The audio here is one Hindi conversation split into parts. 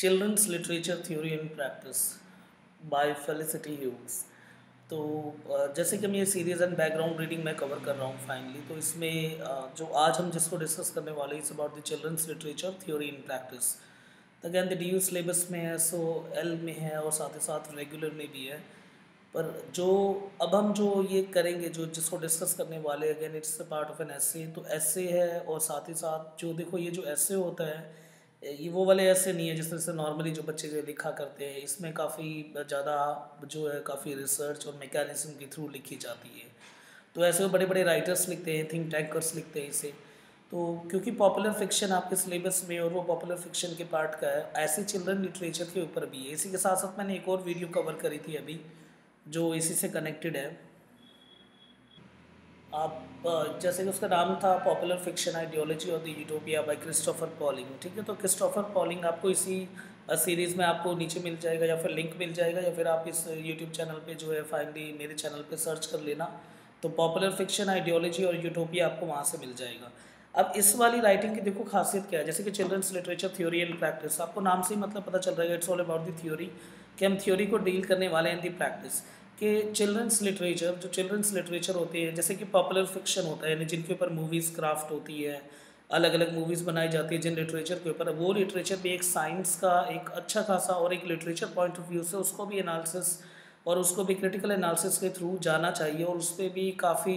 Children's literature theory and practice by Felicity Hughes. तो जैसे कि मैं ये सीरीज़ एंड बैकग्राउंड रीडिंग मैं कवर कर रहा हूँ फाइनली, तो इसमें जो आज हम जिसको डिस्कस करने वाले हैं it's about the children's literature theory in practice. Again the D syllabus में है, सो एल में है और साथ ही साथ रेगुलर में भी है। पर जो अब हम जो ये करेंगे, जो जिसको डिस्कस करने वाले, again it's a part of an essay, तो एसे है और साथ ही साथ जो देखो ये जो एसे होता है ये वो वाले ऐसे नहीं है जिस तरह से नॉर्मली जो बच्चे जो लिखा करते हैं। इसमें काफ़ी ज़्यादा जो है काफ़ी रिसर्च और मैकेनिज्म के थ्रू लिखी जाती है। तो ऐसे वो बड़े बड़े राइटर्स लिखते हैं, थिंक टैंकर्स लिखते हैं इसे। तो क्योंकि पॉपुलर फिक्शन आपके सिलेबस में और वो पॉपुलर फिक्शन के पार्ट का है, ऐसे चिल्ड्रन लिटरेचर के ऊपर भी है। इसी के साथ साथ मैंने एक और वीडियो कवर करी थी अभी जो इसी से कनेक्टेड है। आप जैसे कि उसका नाम था popular fiction ideology of the utopia by Christopher Pauling. ठीक है, तो क्रिस्टोफर पॉलिंग आपको इसी सीरीज़ में आपको नीचे मिल जाएगा या फिर लिंक मिल जाएगा, या फिर आप इस यूट्यूब चैनल पे जो है फाइनली मेरे चैनल पे सर्च कर लेना, तो पॉपुलर फिक्शन आइडियोलॉजी और यूटोपिया आपको वहाँ से मिल जाएगा। अब इस वाली राइटिंग की देखो खासियत क्या है, जैसे कि children's literature theory and practice, आपको नाम से ही मतलब पता चल रहा है it's all about the theory, कि हम थ्योरी को डील करने वाले हैं इन दी प्रैक्टिस। कि चिल्ड्रंस लिटरेचर, जो चिल्ड्रंस लिटरेचर होते हैं जैसे कि पॉपुलर फिक्शन होता है, यानी जिनके ऊपर मूवीज़ क्राफ्ट होती है, अलग अलग मूवीज़ बनाई जाती है जिन लिटरेचर के ऊपर, वो लिटरेचर भी एक साइंस का एक अच्छा खासा और एक लिटरेचर पॉइंट ऑफ व्यू से उसको भी एनालिसिस और उसको भी क्रिटिकल एनालिसिस के थ्रू जाना चाहिए। और उस पर भी काफ़ी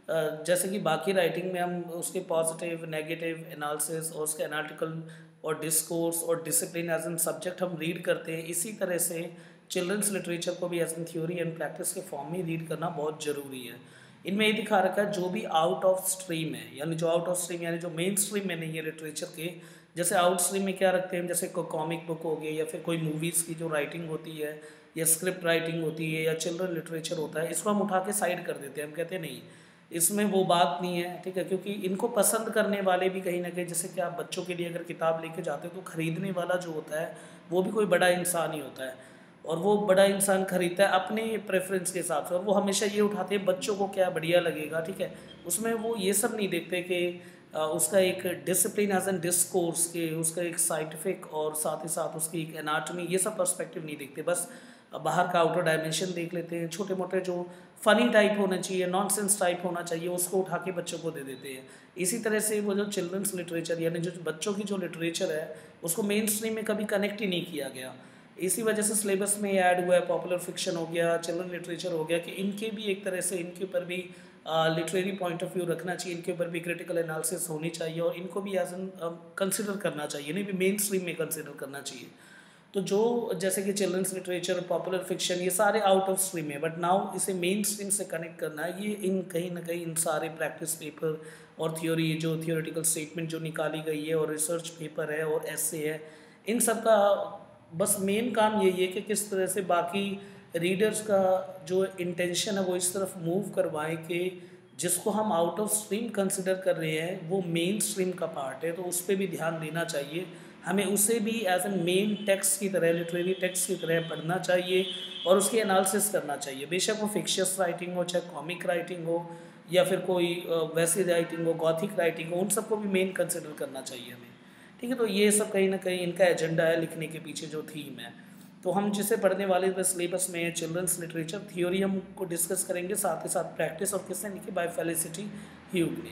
जैसे कि बाकी राइटिंग में हम उसके पॉजिटिव नेगेटिव एनालिसिस और उसके एनालिटिकल और डिस्कोर्स और डिसिप्लिन एज एन सब्जेक्ट हम रीड करते हैं, इसी तरह से चिल्ड्रंस लिटरेचर को भी as an theory and practice के फॉर्म में रीड करना बहुत ज़रूरी है। इनमें ये दिखा रखा है जो भी आउट ऑफ स्ट्रीम है, यानी जो आउट ऑफ स्ट्रीम यानी जो मेन स्ट्रीम में नहीं है लिटरेचर के, जैसे आउट स्ट्रीम में क्या रखते हैं, जैसे कोई कॉमिक बुक हो गई या फिर कोई मूवीज़ की जो राइटिंग होती है या स्क्रिप्ट राइटिंग होती है या चिल्ड्रन लिटरेचर होता है, इसको हम उठा के साइड कर देते हैं। हम कहते हैं नहीं, इसमें वो बात नहीं है। ठीक है, क्योंकि इनको पसंद करने वाले भी कहीं ना कहीं, जैसे कि आप बच्चों के लिए अगर किताब लेके जाते हो तो ख़रीदने वाला जो होता है वो भी कोई बड़ा इंसान ही होता है, और वो बड़ा इंसान खरीदता है अपने प्रेफरेंस के हिसाब से, और वो हमेशा ये उठाते हैं बच्चों को क्या बढ़िया लगेगा। ठीक है, उसमें वो ये सब नहीं देखते कि उसका एक डिसिप्लिन एज एन डिस्कोर्स के, उसका एक साइंटिफिक और साथ ही साथ उसकी एक एनाटॉमी, ये सब पर्सपेक्टिव नहीं देखते। बस बाहर का आउटर डायमेंशन देख लेते हैं, छोटे मोटे जो फ़नी टाइप होना चाहिए, नॉनसेंस टाइप होना चाहिए, उसको उठा के बच्चों को दे देते हैं। इसी तरह से वो जो चिल्ड्रंस लिटरेचर यानी जो बच्चों की जो लिटरेचर है उसको मेन स्ट्रीम में कभी कनेक्ट ही नहीं किया गया। इसी वजह से सिलेबस में ऐड हुआ है पॉपुलर फिक्शन हो गया, चिल्ड्रन लिटरेचर हो गया, कि इनके भी एक तरह से इनके ऊपर भी लिटरेरी पॉइंट ऑफ व्यू रखना चाहिए, इनके ऊपर भी क्रिटिकल एनालिसिस होनी चाहिए और इनको भी एज एन कंसिडर करना चाहिए, नहीं भी मेन स्ट्रीम में कंसिडर करना चाहिए। तो जो जैसे कि चिल्ड्रंस लिटरेचर, पॉपुलर फिक्शन, ये सारे आउट ऑफ स्ट्रीम है, बट नाउ इसे मेन स्ट्रीम से कनेक्ट करना है। ये इन कहीं ना कहीं इन सारे प्रैक्टिस पेपर और थ्योरी, जो थियोरेटिकल स्टेटमेंट जो निकाली गई है और रिसर्च पेपर है और ऐसे है, इन सब का बस मेन काम यही है कि किस तरह से बाकी रीडर्स का जो इंटेंशन है वो इस तरफ मूव करवाएं कि जिसको हम आउट ऑफ स्ट्रीम कंसिडर कर रहे हैं वो मेन स्ट्रीम का पार्ट है, तो उस पर भी ध्यान देना चाहिए। हमें उसे भी एज ए मेन टेक्स्ट की तरह, लिटरेरी टेक्स्ट की तरह पढ़ना चाहिए और उसकी एनालिसिस करना चाहिए। बेशक वो फिक्शियस राइटिंग हो, चाहे कॉमिक राइटिंग हो, या फिर कोई वैसी राइटिंग हो, गॉथिक राइटिंग हो, उन सबको भी मेन कंसिडर करना चाहिए हमें। ठीक है, तो ये सब कहीं ना कहीं इनका एजेंडा है लिखने के पीछे जो थीम है। तो हम जिसे पढ़ने वाले सिलेबस में चिल्ड्रंस लिटरेचर थ्योरी हम को डिस्कस करेंगे, साथ ही साथ प्रैक्टिस, और किसने लिखी, बाय फेलिसिटी ह्यूग ने।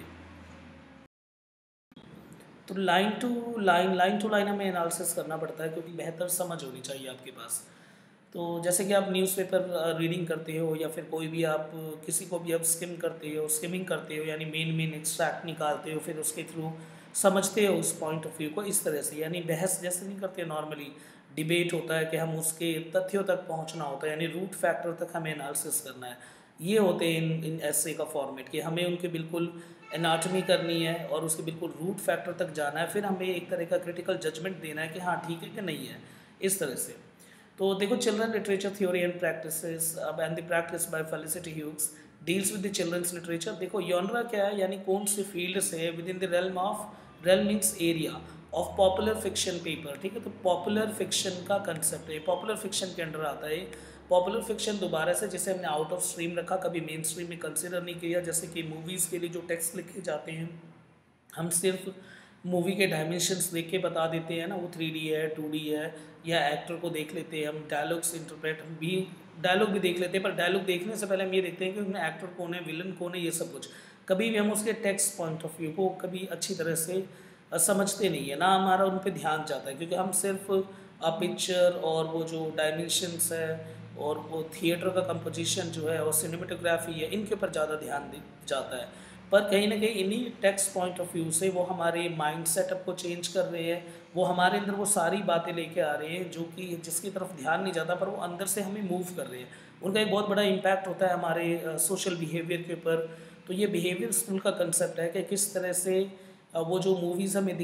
तो लाइन टू लाइन हमें एनालिसिस करना पड़ता है क्योंकि बेहतर समझ होनी चाहिए आपके पास। तो जैसे कि आप न्यूज़पेपर रीडिंग करते हो या फिर कोई भी आप किसी को भी आप स्किमिंग करते हो, यानी मेन एक्सट्रैक्ट निकालते हो, फिर उसके थ्रू समझते हो उस पॉइंट ऑफ व्यू को, इस तरह से, यानी बहस जैसे नहीं करते नॉर्मली, डिबेट होता है कि हम उसके तथ्यों तक पहुंचना होता है, यानी रूट फैक्टर तक हमें एनालिसिस करना है। ये होते हैं इन ऐसे का फॉर्मेट, कि हमें उनके बिल्कुल एनाटॉमी करनी है और उसके बिल्कुल रूट फैक्टर तक जाना है, फिर हमें एक तरह का क्रिटिकल जजमेंट देना है कि हाँ ठीक है कि नहीं है, इस तरह से। तो देखो, children literature theory and practices and the practice by Felicity Hughes deals with the children's literature. देखो जॉनरा क्या है, यानी कौन से फील्ड से with in the realm means area of popular fiction paper. ठीक है, तो पॉपुलर फिक्शन का कंसेप्ट है, पॉपुलर फिक्शन के अंडर आता है। पॉपुलर फिक्शन दोबारा से जिसे हमने आउट ऑफ स्ट्रीम रखा, कभी मेन स्ट्रीम में कंसिडर नहीं किया, जैसे कि मूवीज़ के लिए जो टेक्स्ट लिखे जाते हैं, हम सिर्फ मूवी के डायमेंशंस देख के बता देते हैं ना, वो 3D है 2D है, या एक्टर को देख लेते हैं हम, डायलॉग्स इंटरप्रेट भी, डायलॉग भी देख लेते हैं, पर डायलॉग देखने से पहले हम ये देखते हैं कि उसमें एक्टर कौन है, विलन कौन है, ये सब कुछ। कभी भी हम उसके टेक्स्ट पॉइंट ऑफ व्यू को कभी अच्छी तरह से समझते नहीं है ना, हमारा उन पर ध्यान जाता है, क्योंकि हम सिर्फ पिक्चर और वो जो डायमेंशंस है और वो थिएटर का कंपोजिशन जो है और सिनेमेटोग्राफी है, इनके ऊपर ज़्यादा ध्यान जाता है। पर कहीं ना कहीं इन्हीं टेक्स्ट पॉइंट ऑफ व्यू से वो हमारे माइंड सेटअप को चेंज कर रहे हैं, वो हमारे अंदर वो सारी बातें लेके आ रहे हैं जो कि जिसकी तरफ ध्यान नहीं जाता, पर वो अंदर से हमें मूव कर रहे हैं। उनका एक बहुत बड़ा इम्पैक्ट होता है हमारे सोशल बिहेवियर के ऊपर। तो ये बिहेवियर स्कूल का कंसेप्ट है कि किस तरह से वो जो मूवीज़ हमें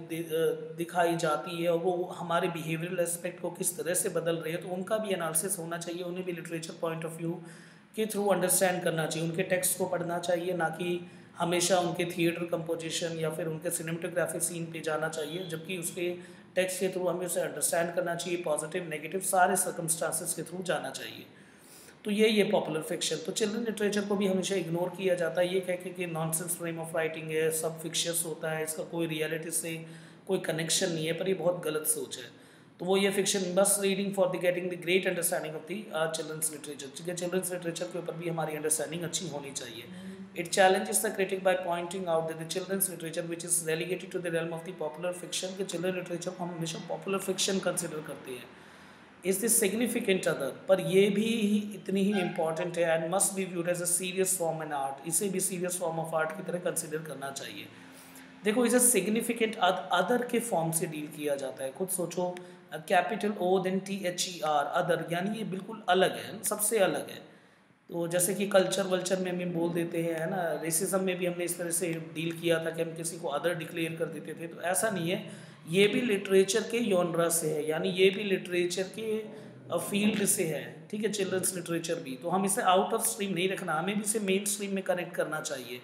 दिखाई जाती है और वो हमारे बिहेवियरल एस्पेक्ट को किस तरह से बदल रही है, तो उनका भी एनालिसिस होना चाहिए। उन्हें भी लिटरेचर पॉइंट ऑफ व्यू के थ्रू अंडरस्टैंड करना चाहिए, उनके टेक्स्ट को पढ़ना चाहिए, ना कि हमेशा उनके थिएटर कंपोजिशन या फिर उनके सिनेमेटोग्राफी सीन पे जाना चाहिए, जबकि उसके टेक्स्ट के थ्रू हमें उसे अंडरस्टैंड करना चाहिए, पॉजिटिव नेगेटिव सारे सर्कमस्टांसेस के थ्रू जाना चाहिए। तो ये पॉपुलर फिक्शन। तो चिल्ड्रन लिटरेचर को भी हमेशा इग्नोर किया जाता है, ये कह के कि नॉनसेंस फ्रेम ऑफ राइटिंग है, सब फिक्शियस होता है, इसका कोई रियलिटी से कोई कनेक्शन नहीं है, पर ये बहुत गलत सोच है। तो वो ये फिक्शन बस reading for the getting the great understanding of the children's literature, ठीक है। चिल्ड्रंस लिटरेचर के ऊपर भी हमारी अंडरस्टैंडिंग अच्छी होनी चाहिए। It challenges the critic by pointing out the children's literature which is relegated to the realm of the popular fiction, कि चिल्ड्रन लिटरेचर को हम हमेशा पॉपुलर फिक्शन कंसिडर करते हैं। इज दिस सिग्निफिकेंट अदर, पर ये भी इतनी ही इम्पॉर्टेंट है and must be viewed as a serious form an art, इसे भी सीरियस फॉर्म ऑफ आर्ट की तरह कंसिडर करना चाहिए। देखो, इसे सिग्निफिकेंट अदर के फॉर्म से डील किया जाता है। खुद सोचो, capital O then THER, other, यानी ये बिल्कुल अलग है, सबसे अलग है। तो जैसे कि कल्चर वल्चर में हम बोल देते हैं, है ना, रेसिज्म में भी हमने इस तरह से डील किया था कि हम किसी को अदर डिक्लेयर कर देते थे। तो ऐसा नहीं है, ये भी लिटरेचर के जॉनरा से है, यानी ये भी लिटरेचर के फील्ड से है, ठीक है, चिल्ड्रंस लिटरेचर भी। तो हम इसे आउट ऑफ स्ट्रीम नहीं रखना, हमें भी इसे मेन स्ट्रीम में कनेक्ट करना चाहिए।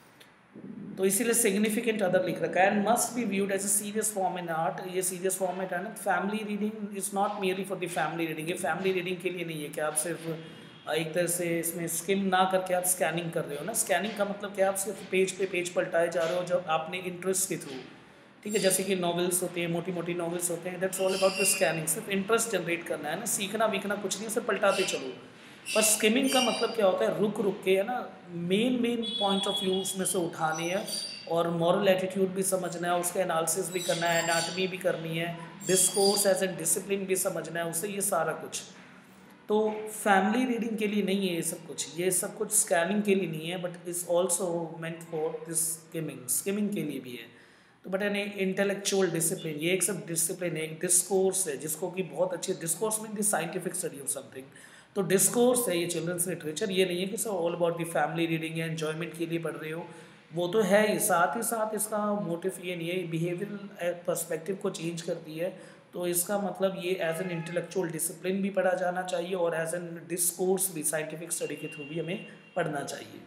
तो इसीलिए सिग्निफिकेंट अदर लिख रखा है, and must be viewed as a serious form in art. ये सीरियस फॉर्मेट है ना, family reading is not merely for the family reading, ये फैमिली रीडिंग के लिए नहीं है कि आप सिर्फ एक तरह से इसमें स्किम ना करके आप स्कैनिंग कर रहे हो ना। स्कैनिंग का मतलब क्या, आप सिर्फ पेज पे पेज पलटाए जा रहे हो जब आपने इंटरेस्ट के थ्रू, ठीक है, जैसे कि नॉवेल्स होते हैं, मोटी मोटी नॉवेल्स होते हैं, that's all about the scanning, सिर्फ इंटरेस्ट जनरेट करना है ना, सीखना वीखना कुछ नहीं है, सिर्फ पलटाते चलो। पर स्किमिंग का मतलब क्या होता है, रुक रुक के, है ना, मेन पॉइंट ऑफ व्यू उसमें से उठाने हैं और मॉरल एटीट्यूड भी समझना है, उसका एनालिसिस भी करना है, एनाटमी भी करनी है, डिस्कोर्स एज ए डिसिप्लिन भी समझना है उससे, ये सारा कुछ। तो फैमिली रीडिंग के लिए नहीं है ये सब कुछ, ये सब कुछ स्कैनिंग के लिए नहीं है, but is also meant for this skimming के लिए भी है। तो बट एन इंटेलेक्चुअल डिसिप्लिन, ये एक सब डिसिप्लिन है, एक डिस्कोर्स है, जिसको कि बहुत अच्छी, discourse mean the scientific study of something. तो डिस्कोर्स है ये चिल्ड्रंस लिटरेचर, ये नहीं है कि सब all about the family reading है, एन्जॉयमेंट के लिए पढ़ रहे हो, वो तो है ही साथ इसका मोटिव ये नहीं है, बिहेवियरल पर्सपेक्टिव को चेंज करती है। तो इसका मतलब ये एज एन इंटेलेक्चुअल डिसिप्लिन भी पढ़ा जाना चाहिए और एज एन डिस्कोर्स भी साइंटिफिक स्टडी के थ्रू भी हमें पढ़ना चाहिए।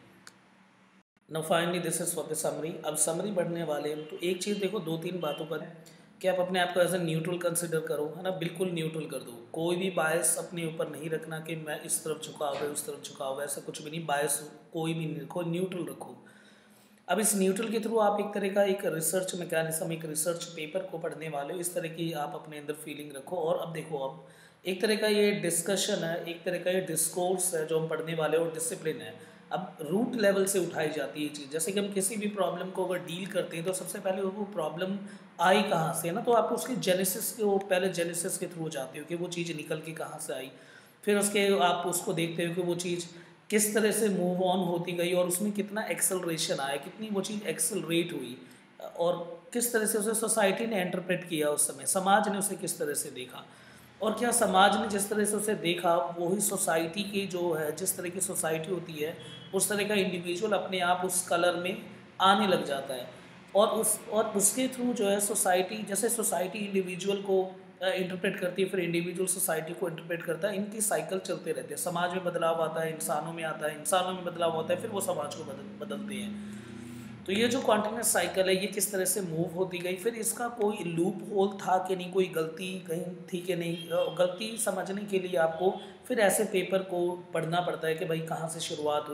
Now finally this is for the summary. अब समरी पढ़ने वाले हम, तो एक चीज़ देखो, दो तीन बातों पर कि आप अपने आप को एज ए न्यूट्रल कंसिडर करो, है ना, बिल्कुल न्यूट्रल कर दो, कोई भी बायस अपने ऊपर नहीं रखना कि मैं इस तरफ झुकाव है उस तरफ झुकाव है, ऐसा कुछ भी नहीं, बायस कोई भी नहीं रखो, न्यूट्रल रखो। अब इस न्यूट्रल के थ्रू आप एक तरह का एक रिसर्च मैकेनिज्म, एक रिसर्च पेपर को पढ़ने वाले हो, इस तरह की आप अपने अंदर फीलिंग रखो। और अब देखो, अब एक तरह का ये डिस्कशन है, एक तरह का ये डिस्कोर्स है जो हम पढ़ने वाले हो, डिसिप्लिन है। अब रूट लेवल से उठाई जाती है ये चीज़, जैसे कि हम किसी भी प्रॉब्लम को अगर डील करते हैं तो सबसे पहले वो प्रॉब्लम आई कहाँ से, है ना, तो आप उसके जेनेसिस के, वो पहले जेनेसिस के थ्रू जाते हो कि वो चीज़ निकल के कहाँ से आई, फिर उसके आप उसको देखते हो कि वो चीज़ किस तरह से मूव ऑन होती गई और उसमें कितना एक्सेलरेशन आया, कितनी वो चीज़ एक्सेलरेट हुई, और किस तरह से उसे सोसाइटी ने इंटरप्रेट किया, उस समय समाज ने उसे किस तरह से देखा, और क्या समाज ने जिस तरह से उसे देखा वही सोसाइटी की जो है, जिस तरह की सोसाइटी होती है उस तरह का इंडिविजुअल अपने आप उस कलर में आने लग जाता है। और उसके थ्रू जो है सोसाइटी, जैसे सोसाइटी इंडिविजुअल को इंटरप्रेट करती है, फिर इंडिविजुअल सोसाइटी को इंटरप्रेट करता है, इनकी साइकिल चलते रहते हैं। समाज में बदलाव आता है, इंसानों में आता है, इंसानों में बदलाव होता है, फिर वो समाज को बदलते हैं। तो ये जो कॉन्टिन्यूस साइकिल है, ये किस तरह से मूव होती गई, फिर इसका कोई लूप होल था कि नहीं, कोई गलती कहीं थी कि नहीं, गलती समझने के लिए आपको फिर ऐसे पेपर को पढ़ना पड़ता है कि भाई कहाँ से शुरुआत हुई,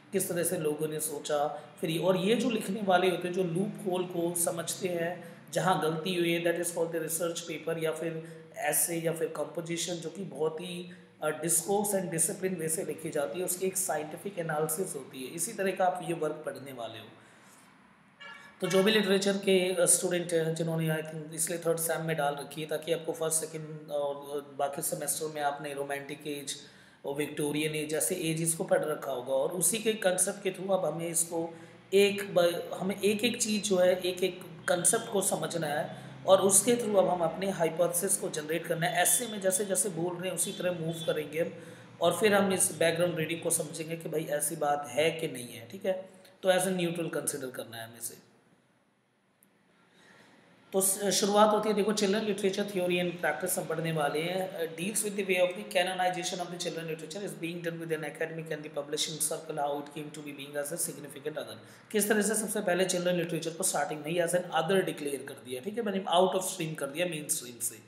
किस तरह से लोगों ने सोचा। फिर और ये जो लिखने वाले होते हैं जो लूप होल को समझते हैं, जहाँ गलती हुई है, that is called the research paper या फिर ऐसे या फिर कंपोजिशन, जो कि बहुत ही डिस्कोर्स एंड डिसिप्लिन वे से लिखी जाती है, उसकी एक साइंटिफिक एनालिसिस होती है। इसी तरह का आप ये वर्क पढ़ने वाले हो। तो जो भी लिटरेचर के स्टूडेंट हैं जिन्होंने आई थिंक इसलिए थर्ड सेम में डाल रखी है, ताकि आपको फर्स्ट सेकंड और बाकी सेमेस्टर में आपने रोमांटिक एज और विक्टोरियन एज जैसे एजेस को पढ़ रखा होगा, और उसी के कंसेप्ट के थ्रू अब हमें इसको हमें एक एक चीज़ जो है, एक एक कंसेप्ट को समझना है, और उसके थ्रू अब हम अपने हाइपोथेसिस को जनरेट करना है। ऐसे में जैसे जैसे बोल रहे हैं उसी तरह मूव करेंगे हम, और फिर हम इस बैकग्राउंड रीडिंग को समझेंगे कि भाई ऐसी बात है कि नहीं है, ठीक है। तो एज ए न्यूट्रल कंसिडर करना है हमें से। तो शुरुआत होती है, देखो children literature theory and practice हम पढ़ने वाले हैं। Deals with the way of the canonization of the children literature is being done with an academic and the publishing circle, how it came to be being as a significant other. किस तरह से सबसे पहले चिल्ड्रन लिटरेचर को स्टार्टिंग में ही एज एन अदर डिक्लेयर कर दिया, ठीक है, मैंने आउट ऑफ स्ट्रीम कर दिया मेन स्ट्रीम से।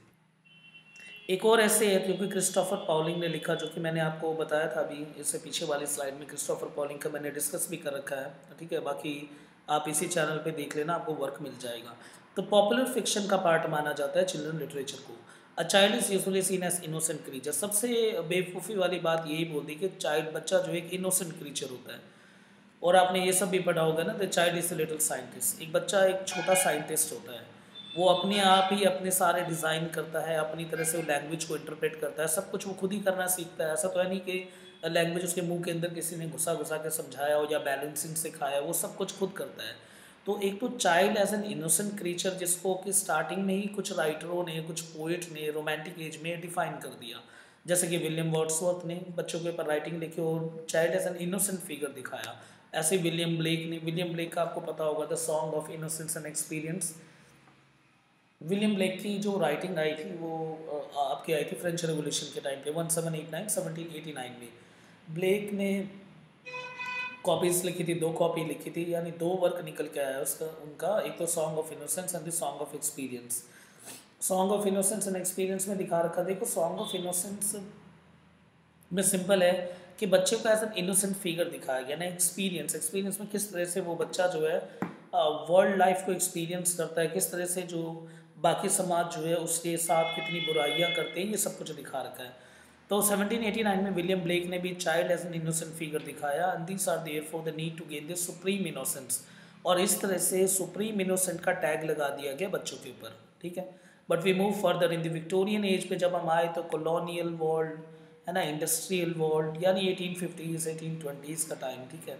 एक और ऐसे है क्योंकि क्रिस्टोफर पॉलिंग ने लिखा, जो कि मैंने आपको बताया था अभी इससे पीछे वाली स्लाइड में, क्रिस्टोफर पॉलिंग का मैंने डिस्कस भी कर रखा है, ठीक है। बाकी आप इसी चैनल पे देख लेना, आपको वर्क मिल जाएगा। तो पॉपुलर फिक्शन का पार्ट माना जाता है चिल्ड्रन लिटरेचर को। A child is usually seen as innocent creature. सबसे बेवकूफ़ी वाली बात यही बोल दी कि चाइल्ड, बच्चा जो एक इनोसेंट क्रीचर होता है। और आपने ये सब भी पढ़ा होगा ना, the child is a little scientist. एक बच्चा एक छोटा साइंटिस्ट होता है, वो अपने आप ही अपने सारे डिज़ाइन करता है, अपनी तरह से वो लैंग्वेज को इंटरप्रेट करता है, सब कुछ वो खुद ही करना सीखता है। ऐसा तो है नहीं कि लैंग्वेज उसके मुंह के अंदर किसी ने घुसा घुसा के समझाया हो या बैलेंसिंग सिखाया, वो सब कुछ खुद करता है। तो एक तो child as an innocent creature, जिसको कि स्टार्टिंग में ही कुछ राइटरों ने, कुछ पोइट ने रोमांटिक एज में डिफाइन कर दिया, जैसे कि विलियम वर्ड्सवर्थ ने बच्चों के ऊपर राइटिंग लिखी और child as an innocent figure दिखाया। ऐसे विलियम ब्लेक का आपको पता होगा, the song of innocence and experience. William Blake की जो राइटिंग आई थी वो आपकी आई थी फ्रेंच रेवोल्यूशन के टाइम पे, 1789 में। ब्लेक ने कॉपीज़ लिखी थी, 2 कॉपी लिखी थी, यानी 2 वर्क निकल के आया उसका उनका। एक तो song of innocence and the song of experience. Song of innocence and experience में दिखा रखा, देखो सॉन्ग ऑफ इनोसेंस में सिंपल है कि बच्चे को एज एन इनोसेंट फिगर दिखाया गया ना। एक्सपीरियंस में किस तरह से वो बच्चा जो है वर्ल्ड लाइफ को एक्सपीरियंस करता है, किस तरह से जो बाकी समाज जो है उसके साथ कितनी बुराइयां करते हैं, ये सब कुछ दिखा रखा है। तो 1789 में विलियम ब्लेक ने भी child as an innocent figure दिखाया, and these are there for the need to gain this supreme innocence. और इस तरह से सुप्रीम इनोसेंट का टैग लगा दिया गया बच्चों के ऊपर, ठीक है। But we move further in the Victorian age पे जब हम आए, तो कॉलोनियल वर्ल्ड है ना, इंडस्ट्रियल वर्ल्ड, यानी 1850s 1820s का टाइम, ठीक है।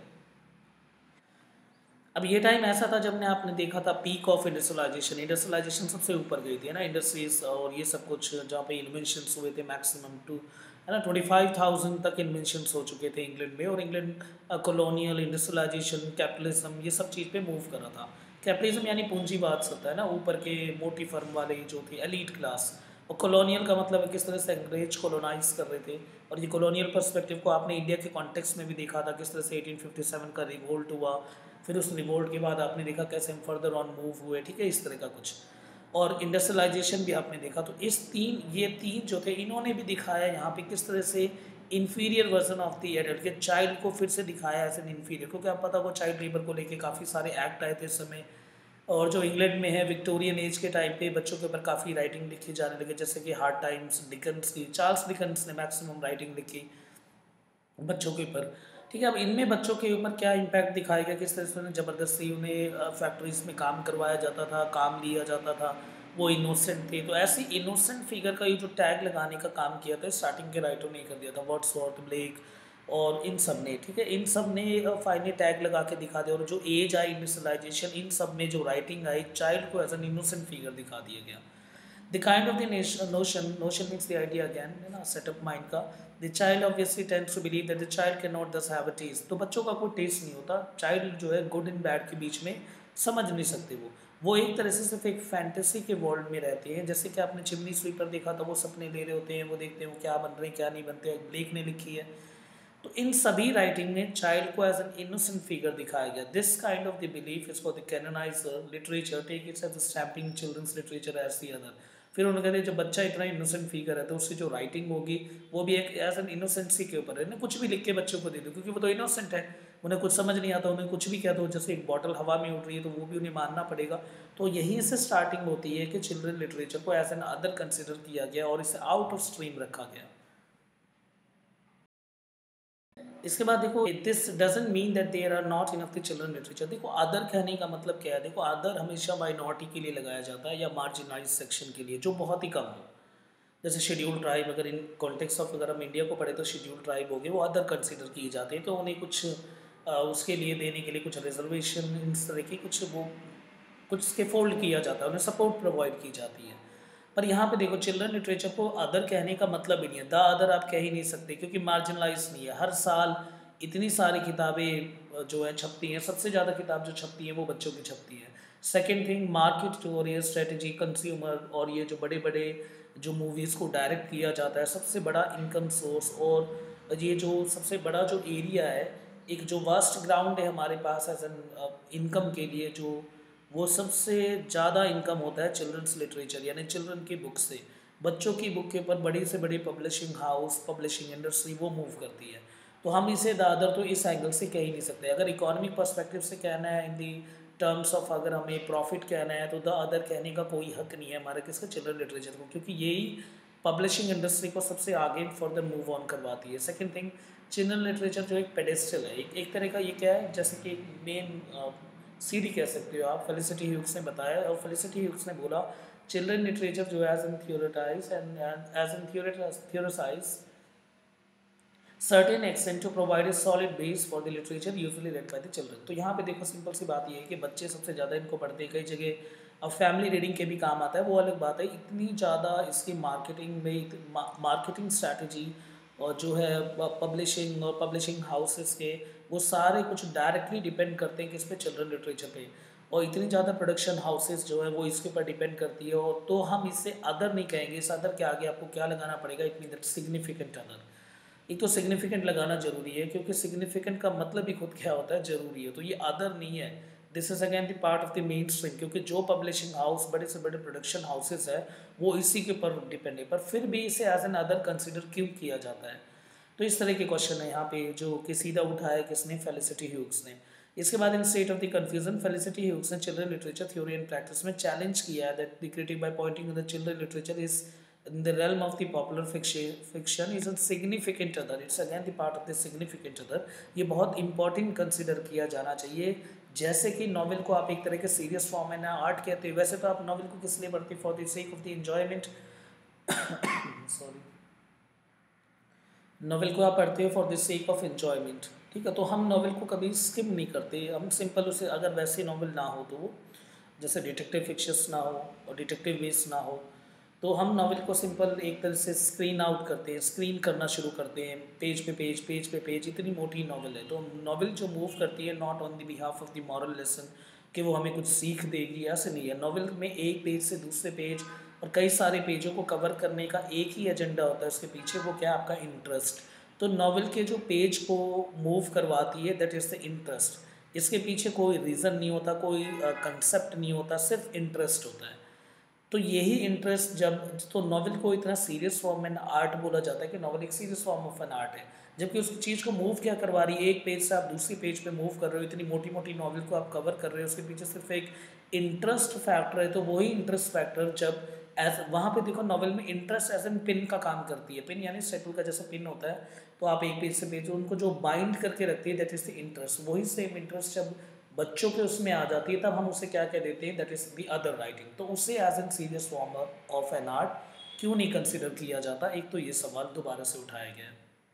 अब ये टाइम ऐसा था जब ने आपने देखा था पीक ऑफ इंडस्ट्रियलाइजेशन सबसे ऊपर गई थी, है ना, इंडस्ट्रीज और ये सब कुछ, जहाँ पे इन्वेंशंस हुए थे मैक्सिमम टू, है ना, 25,000 तक इन्वेंशंस हो चुके थे इंग्लैंड में। और इंग्लैंड कॉलोनियल इंडस्ट्रियलाइजेशन कैपिटलिज्म ये सब चीज़ पे मूव कर रहा था। कैपिटलिज्म यानी पूंजीवाद होता है ना, ऊपर के मोटी फर्म वाले जो थे एलीट क्लास। और कॉलोनियल का मतलब है किस तरह से अंग्रेज कॉलोनाइज कर रहे थे। और ये कॉलोनियल पर्सपेक्टिव को आपने इंडिया के कॉन्टेक्स्ट में भी देखा था, किस तरह से 1857 का रिवोल्ट हुआ, फिर उस रिवोल्ट के बाद आपने देखा कैसे हम फर्दर ऑन मूव हुए, ठीक है, इस तरह का कुछ। और इंडस्ट्रियलाइजेशन भी आपने देखा। तो ये तीन जो थे, इन्होंने भी दिखाया यहाँ पे किस तरह से inferior version of the adult के चाइल्ड को फिर से दिखाया एज एन इन्फीरियर, क्योंकि आप पता को चाइल्ड लेबर को लेके काफ़ी सारे एक्ट आए थे इस समय। और जो इंग्लैंड में है विक्टोरियन एज के टाइम पे बच्चों के ऊपर काफ़ी राइटिंग लिखी जाने लगी, जैसे कि हार्ड टाइम्स डिकन्स की, चार्ल्स डिकन्स ने मैक्सिमम राइटिंग लिखी बच्चों के ऊपर, ठीक है। अब इनमें बच्चों के ऊपर क्या इम्पैक्ट दिखाया गया, किस तरह से उन्हें ज़बरदस्ती उन्हें फैक्ट्रीज में काम करवाया जाता था, काम लिया जाता था, वो इनोसेंट थे। तो ऐसी इनोसेंट फिगर का ये जो टैग लगाने का काम किया था स्टार्टिंग के राइटरों ने कर दिया था, वर्ड्सवर्थ, ब्लेक और इन सब ने, ठीक है। इन सब ने फाइनली टैग लगा के दिखा दिया। और जो एज आई इंडस्ट्रियलाइजेशन, इन सब में जो राइटिंग आई, चाइल्ड को एज एन इनोसेंट फिगर दिखा दिया गया। The kind of the notion means the idea again, है ना, सेटअप माइंड का। The child obviously tends to believe that the child cannot thus have a taste। तो बच्चों का कोई टेस्ट नहीं होता, चाइल्ड जो है गुड एंड बैड के बीच में समझ नहीं सकते। वो एक तरह से सिर्फ एक फैंटेसी के वर्ल्ड में रहते हैं। जैसे कि आपने चिमनी स्वीपर देखा था, वो सपने ले रहे होते हैं, वो देखते हैं वो क्या बन रहे हैं क्या नहीं बनते, ब्लेक ने लिखी है। तो इन सभी राइटिंग में चाइल्ड को एज एन इनोसेंट फिगर दिखाया गया। This kind of the belief is for the canonizer literature take its as stamping children's literature as the other. फिर उन्होंने कहते जब बच्चा इतना इनोसेंट फिगर है तो उसकी जो राइटिंग होगी वो भी एक एज एन इनोसेंसी के ऊपर है ना, कुछ भी लिख के बच्चों को दे दो क्योंकि वो तो इनोसेंट है, उन्हें कुछ समझ नहीं आता, उन्हें कुछ भी कह दो, जैसे एक बॉटल हवा में उड़ रही है तो वो भी उन्हें मानना पड़ेगा। तो यहीं से स्टार्टिंग होती है कि चिल्ड्रन लिटरेचर को एज एन अदर कंसिडर किया गया और इसे आउट ऑफ स्ट्रीम रखा गया। इसके बाद देखो this doesn't mean that there are not enough the children literature. देखो अदर कहने का मतलब क्या है, देखो अदर हमेशा माइनॉरिटी के लिए लगाया जाता है या मार्जिनाइज सेक्शन के लिए जो बहुत ही कम हो, जैसे शेड्यूल ट्राइब, अगर इन कॉन्टेक्स्ट ऑफ अगर हम इंडिया को पढ़े तो शेड्यूल ट्राइब हो गए, वो अदर कंसिडर किए जाते हैं, तो उन्हें कुछ उसके लिए देने के लिए कुछ रिजर्वेशन इस तरह की कुछ वो कुछ स्केफोल्ड किया जाता है, उन्हें सपोर्ट प्रोवाइड की जाती है। पर यहाँ पे देखो चिल्ड्रन लिटरेचर को अदर कहने का मतलब ही नहीं है, द अदर आप कह ही नहीं सकते क्योंकि मार्जिनलाइज नहीं है। हर साल इतनी सारी किताबें जो है छपती हैं, सबसे ज़्यादा किताब जो छपती है वो बच्चों की छपती है। सेकेंड थिंग मार्केट और ये स्ट्रेटजी कंज्यूमर और ये जो बड़े बड़े जो मूवीज़ को डायरेक्ट किया जाता है, सबसे बड़ा इनकम सोर्स और ये जो सबसे बड़ा जो एरिया है, एक जो वास्ट ग्राउंड है हमारे पास एज एन इनकम के लिए, जो वो सबसे ज़्यादा इनकम होता है चिल्ड्रंस लिटरेचर यानी चिल्ड्रन की बुक से। बच्चों की बुक के ऊपर बड़ी से बड़ी पब्लिशिंग हाउस, पब्लिशिंग इंडस्ट्री वो मूव करती है। तो हम इसे दादर तो इस एंगल से कह ही नहीं सकते। अगर इकोनॉमिक पर्सपेक्टिव से कहना है, इन दी टर्म्स ऑफ अगर हमें प्रॉफिट कहना है, तो द अदर कहने का कोई हक नहीं है हमारे किसका, चिल्ड्रन लिटरेचर को, क्योंकि यही पब्लिशिंग इंडस्ट्री को सबसे आगे फर्दर मूव ऑन करवाती है। सेकेंड थिंग, चिल्ड्रन लिटरेचर जो एक पेडेस्टल है, एक तरह का ये क्या है, जैसे कि मेन सीढ़ी कह सकते हो आप। फेलिसिटी ह्यूक्स ने बताया और फेलिसिटी ह्यूक्स ने बोला चिल्ड्रन लिटरेचर जो as an theorize and as an theorize certain extent to provide a solid base for the literature usually read by the children। तो यहाँ पे देखो सिंपल सी बात ये है कि बच्चे सबसे ज़्यादा इनको पढ़ते हैं, कई जगह अब फैमिली रीडिंग के भी काम आता है, वो अलग बात है। इतनी ज़्यादा इसकी मार्केटिंग में मार्केटिंग स्ट्रैटेजी और जो है पब्लिशिंग और पब्लिशिंग हाउसेस के, वो सारे कुछ डायरेक्टली डिपेंड करते हैं किस पे, चिल्ड्रन लिटरेचर पे। और इतनी ज़्यादा प्रोडक्शन हाउसेस जो है वो इसके ऊपर डिपेंड करती है। और तो हम इससे अदर नहीं कहेंगे, इस अदर के आगे आपको क्या लगाना पड़ेगा, it mean that significant other. एक तो सिग्निफिकेंट लगाना जरूरी है क्योंकि सिग्निफिकेंट का मतलब ही खुद क्या होता है, जरूरी है। तो ये अदर नहीं है, this is again the part of the mainstream, क्योंकि जो पब्लिशिंग हाउस बड़े से बड़े प्रोडक्शन हाउसेस है वो इसी के ऊपर डिपेंड है, पर फिर भी इसे एज एन अदर कंसिडर क्यों किया जाता है। तो इस तरह के क्वेश्चन है यहाँ पे जो कि सीधा उठाया किसने, फेलिसिटी ह्यूक्स ने। इसके बाद in state of the confusion, Felicity Hughes ने children literature theory and practice में चैलेंज किया है that the critic by pointing the children literature is in the realm of the popular fiction is a significant other, it's again the part of the significant other। ये बहुत इंपॉर्टेंट कंसिडर किया जाना चाहिए। जैसे कि नॉवेल को आप एक तरह के सीरियस फॉर्म है ना आर्ट कहते हो, वैसे तो आप नॉवेल को किस लिए पढ़ते, for the sake of the enjoyment sorry, novel को आप पढ़ते हो for the sake of enjoyment, ठीक है। तो हम नॉवेल को कभी स्किप नहीं करते, हम सिंपल उसे, अगर वैसे नॉवेल ना हो तो जैसे डिटेक्टिव फिक्शंस ना हो और डिटेक्टिव बेस्ड ना हो, तो हम नॉवेल को सिंपल एक तरह से स्क्रीन आउट करते हैं, स्क्रीन करना शुरू करते हैं, पेज पे पेज, पेज पे पेज, इतनी मोटी नॉवेल है। तो नॉवेल जो मूव करती है not on the behalf of the moral lesson कि वो हमें कुछ सीख देगी, ऐसे नहीं है। नॉवेल में एक पेज से दूसरे पेज और कई सारे पेजों को कवर करने का एक ही एजेंडा होता है उसके पीछे, वो क्या, आपका इंटरेस्ट। तो नॉवेल के जो पेज को मूव करवाती है दैट इज़ द इंटरेस्ट। इसके पीछे कोई रीज़न नहीं होता, कोई कंसेप्ट नहीं होता, सिर्फ इंटरेस्ट होता है। तो यही इंटरेस्ट जब, तो नॉवेल को इतना सीरियस फॉर्म में आर्ट बोला जाता है कि नॉवेल एक serious form of an art है, जबकि उस चीज़ को मूव क्या करवा रही है, एक पेज से आप दूसरी पेज पे मूव कर रहे हो, इतनी मोटी मोटी नॉवेल को आप कवर कर रहे हो, उसके पीछे सिर्फ एक इंटरेस्ट फैक्टर है। तो वही इंटरेस्ट फैक्टर जब एज वहाँ पे देखो नॉवेल में इंटरेस्ट एज एन पिन का काम करती है, पिन यानी स्टेपल का जैसा पिन होता है, तो आप एक पेज से पेज उनको जो बाइंड करके रखती है दैट इज़ द इंटरेस्ट। वही सेम इंटरेस्ट जब बच्चों के उसमें आ जाती है तब हम उसे क्या कह देते हैं, that is the other writing. तो उसे as an serious form of an art क्यों नहीं कंसिडर किया जाता, एक तो ये सवाल दोबारा से उठाया गया है।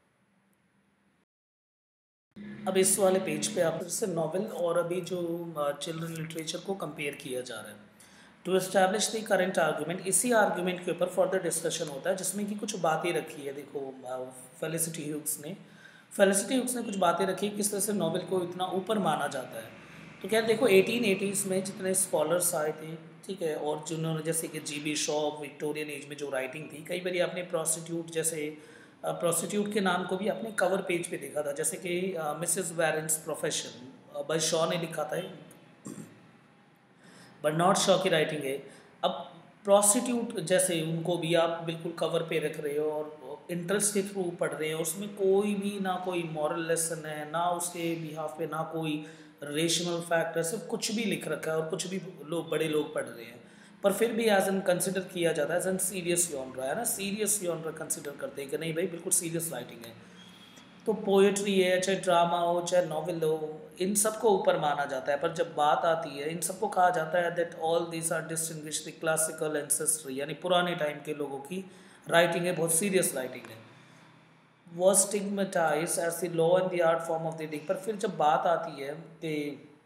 अब इस वाले पेज पे आप से नॉवेल और अभी जो चिल्ड्रन लिटरेचर को कंपेयर किया जा रहा है, to establish the current argument, इसी आर्गूमेंट के ऊपर फर्दर डिस्कशन होता है जिसमें कि कुछ बातें रखी है। देखो फेलिसिटी ह्यूक्स ने कुछ बातें रखी किस तरह से नॉवेल को इतना ऊपर माना जाता है। तो क्या देखो 1880s में जितने स्कॉलर्स आए थे, ठीक है, और जिन्होंने जैसे कि जी.बी. शॉ विक्टोरियन एज में जो राइटिंग थी, कई बार आपने प्रोस्टिट्यूट जैसे प्रोस्टिट्यूट के नाम को भी अपने कवर पेज पे देखा था, जैसे कि Mrs Warren's profession by Shaw ने लिखा था, बट नॉट शॉ की राइटिंग है। अब प्रोस्टिट्यूट जैसे उनको भी आप बिल्कुल कवर पे रख रहे हो और इंटरेस्ट के थ्रू पढ़ रहे हो, उसमें कोई भी ना कोई मॉरल लेसन है ना उसके बिहाफ पे, ना कोई रेशनल फैक्ट है, सिर्फ कुछ भी लिख रखा है और कुछ भी लोग बड़े लोग पढ़ रहे हैं, पर फिर भी एज एन कंसिडर किया जाता है एज एन सीरियस जॉनरा है ना, सीरियस जॉनरा कंसिडर करते हैं कि नहीं भाई बिल्कुल सीरियस राइटिंग है। तो पोएट्री है, चाहे ड्रामा हो, चाहे नॉवेल हो, इन सब को ऊपर माना जाता है, पर जब बात आती है इन सबको कहा जाता है that all this are distinguish the classical ancestry, यानी पुराने टाइम के लोगों की राइटिंग है, बहुत सीरियस राइटिंग है। Was stigmatize as the law and the art form of the reading. पर फिर जब बात आती है कि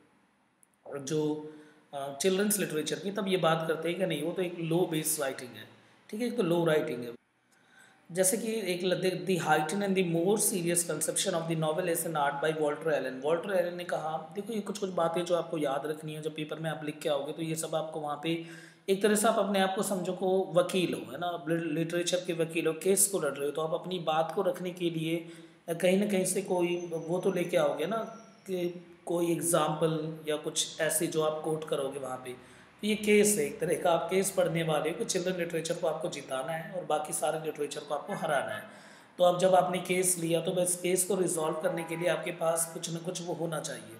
जो चिल्ड्रंस लिटरेचर की, तब ये बात करते हैं कि नहीं वो तो एक लो बेस राइटिंग है, ठीक है, एक तो लो राइटिंग है। जैसे कि एक the heighten and the more serious conception of the novel as an art by Walter Allen. Walter Allen ने कहा, देखो ये कुछ कुछ बातें जो आपको याद रखनी है, जब पेपर में आप लिख के आओगे तो ये सब आपको वहाँ पे एक तरह से आप अपने आप को समझो को वकील हो, है ना, लिटरेचर के वकील हो, केस को लड़ रहे हो, तो आप अपनी बात को रखने के लिए कहीं ना कहीं से कोई वो तो लेके आओगे ना, कि कोई एग्जाम्पल या कुछ ऐसे जो आप कोट करोगे वहाँ पे। तो ये केस है, एक तरह का आप केस पढ़ने वाले हो कि चिल्ड्रन लिटरेचर को आपको जिताना है और बाकी सारे लिटरेचर को आपको हराना है। तो अब जब आपने केस लिया तो बस केस को रिजॉल्व करने के लिए आपके पास कुछ ना कुछ वो होना चाहिए,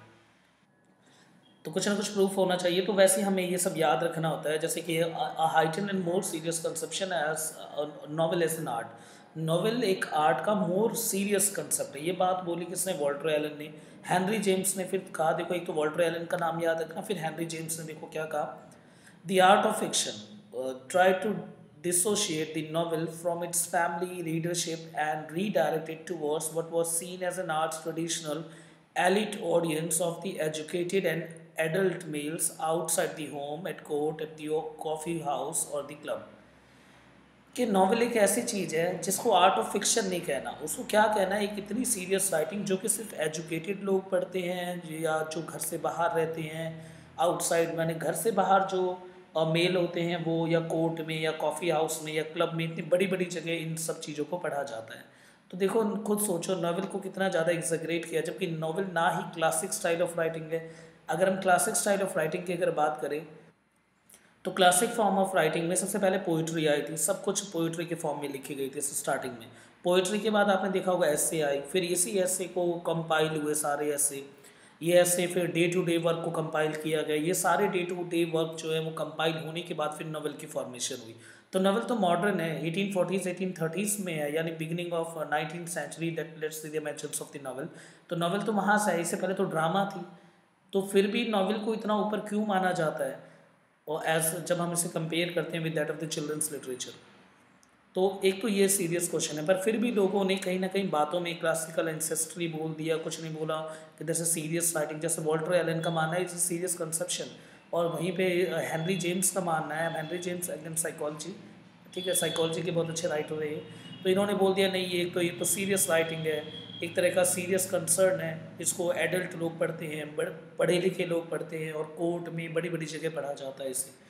तो कुछ ना कुछ प्रूफ होना चाहिए। तो वैसे हमें ये सब याद रखना होता है, जैसे कि heighten and more serious conception as novel as an art. Novel एक आर्ट का मोर सीरियस कंसेप्ट है। ये बात बोली किसने? वॉल्टर एलन ने। हेनरी जेम्स ने फिर कहा, देखो एक तो वॉल्टर एलन का नाम याद रखना, फिर हेनरी जेम्स ने देखो क्या कहा, the art of fiction try to dissociate the novel from its family readership and redirect it towards what was seen as an art's traditional elite audience of the educated and adult males outside the home, at court, at the coffee house or the club। कि नॉवल एक ऐसी चीज़ है जिसको आर्ट ऑफ फिक्शन नहीं कहना, उसको क्या कहना है, एक इतनी सीरियस राइटिंग जो कि सिर्फ एजुकेटेड लोग पढ़ते हैं या जो घर से बाहर रहते हैं, आउटसाइड माने घर से बाहर जो मेल होते हैं वो, या कोर्ट में या कॉफ़ी हाउस में या क्लब में, इतनी बड़ी बड़ी जगह इन सब चीज़ों को पढ़ा जाता है। तो देखो खुद सोचो नॉवल को कितना ज़्यादा एग्जैगरेट किया, जबकि नॉवल ना ही क्लासिक स्टाइल ऑफ राइटिंग है। अगर हम क्लासिक स्टाइल ऑफ राइटिंग की अगर बात करें तो क्लासिक फॉर्म ऑफ राइटिंग में सबसे पहले पोइट्री आई थी, सब कुछ पोइट्री के फॉर्म में लिखी गई थी स्टार्टिंग में। पोइट्री के बाद आपने देखा होगा एस्से आई, फिर इसी एस्से को कंपाइल हुए सारे एस्से, ये ऐसे फिर डे टू डे वर्क को कंपाइल किया गया, ये सारे डे टू डे वर्क जो है वो कंपाइल होने के बाद फिर नॉवल की फॉर्मेशन हुई। तो नॉवल तो मॉडर्न है, 1840s 1830s में है, यानी beginning of 19th century, that let's see the mentions of the novel. तो नॉवल तो वहाँ से है, इससे पहले तो ड्रामा थी। तो फिर भी नॉवल को इतना ऊपर क्यों माना जाता है, और एज जब हम इसे कंपेयर करते हैं with that of the children's literature. तो एक तो ये सीरियस क्वेश्चन है, पर फिर भी लोगों ने कहीं ना कहीं बातों में क्लासिकल एंसेस्ट्री बोल दिया, कुछ नहीं बोला कि जैसे सीरियस राइटिंग, जैसे वॉल्टर एलन का मानना है इट्स सीरियस कंसेप्शन, और वहीं पे हेनरी जेम्स का मानना है, हेनरी जेम्स अगेन साइकोलॉजी, ठीक है, साइकोलॉजी के बहुत अच्छे राइटर रहे, तो इन्होंने बोल दिया नहीं ये तो सीरियस राइटिंग है, एक तरह का सीरियस कंसर्न है, इसको एडल्ट लोग पढ़ते हैं, पढ़े लिखे लोग पढ़ते हैं, और कोर्ट में बड़ी बड़ी जगह पढ़ा जाता है इसे।